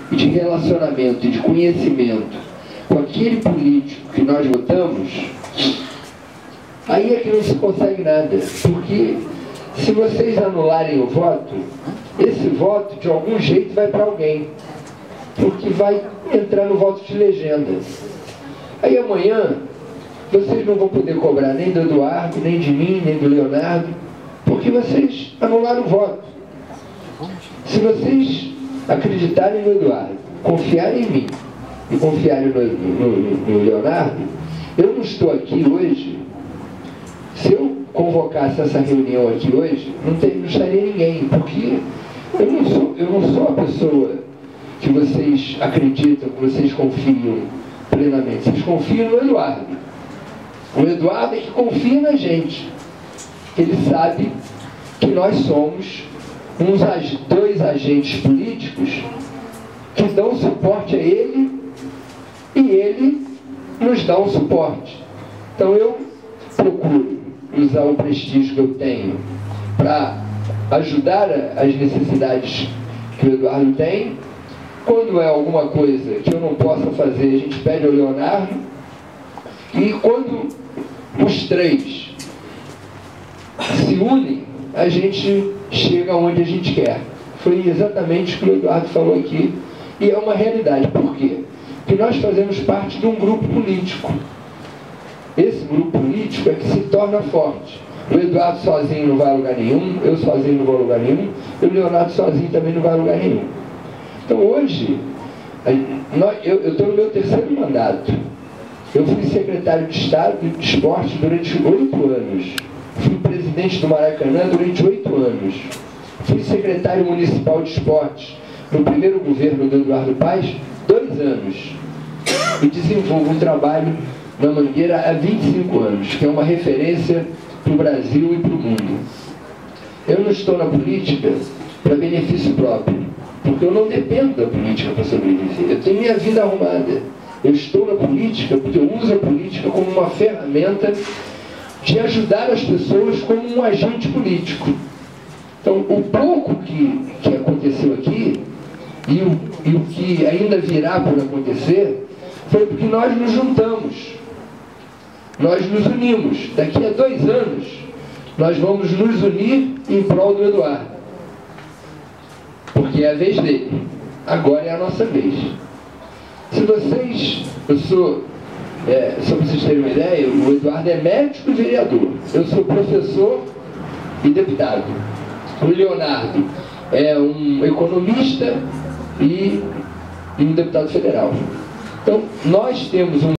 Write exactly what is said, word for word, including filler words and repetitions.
e de relacionamento e de conhecimento com aquele político que nós votamos, aí é que não se consegue nada. Porque se vocês anularem o voto, esse voto de algum jeito vai para alguém, porque vai entrar no voto de legenda. Aí amanhã vocês não vão poder cobrar nem do Eduardo, nem de mim, nem do Leonardo, porque vocês anularam o voto. Se vocês acreditarem no Eduardo, confiarem em mim e confiarem no, no, no Leonardo, eu não estou aqui hoje. Se eu convocasse essa reunião aqui hoje, não, tem, não estaria ninguém, porque eu não sou, eu não sou a pessoa que vocês acreditam, que vocês confiam plenamente. Vocês confiam no Eduardo. O Eduardo é que confia na gente. Ele sabe que nós somos uns dois agentes políticos que dão suporte a ele e ele nos dá um suporte. Então eu procuro usar o prestígio que eu tenho para ajudar as necessidades que o Eduardo tem. Quando é alguma coisa que eu não possa fazer, a gente pede ao Leonardo. E quando os três se unem, a gente chega onde a gente quer. Foi exatamente o que o Eduardo falou aqui, e é uma realidade. Por quê? Porque nós fazemos parte de um grupo político. Esse grupo político é que se torna forte. O Eduardo sozinho não vai a lugar nenhum, eu sozinho não vou a lugar nenhum, e o Leonardo sozinho também não vai a lugar nenhum. Então hoje, eu estou no meu terceiro mandato. Eu fui secretário de Estado de Esporte durante oito anos. Fui presidente do Maracanã durante oito anos. Fui secretário municipal de esportes no primeiro governo do Eduardo Paes, dois anos. E desenvolvo um trabalho na Mangueira há vinte e cinco anos, que é uma referência para o Brasil e para o mundo. Eu não estou na política para benefício próprio, porque eu não dependo da política para sobreviver. Eu tenho minha vida arrumada. Eu estou na política porque eu uso a política como uma ferramenta de ajudar as pessoas como um agente político. Então, o pouco que, que aconteceu aqui e o, e o que ainda virá por acontecer foi porque nós nos juntamos. Nós nos unimos. Daqui a dois anos, nós vamos nos unir em prol do Eduardo. Porque é a vez dele. Agora é a nossa vez. Se vocês... Eu sou... É, só para vocês terem uma ideia, o Eduardo é médico e vereador. Eu sou professor e deputado. O Leonardo é um economista e, e um deputado federal. Então, nós temos um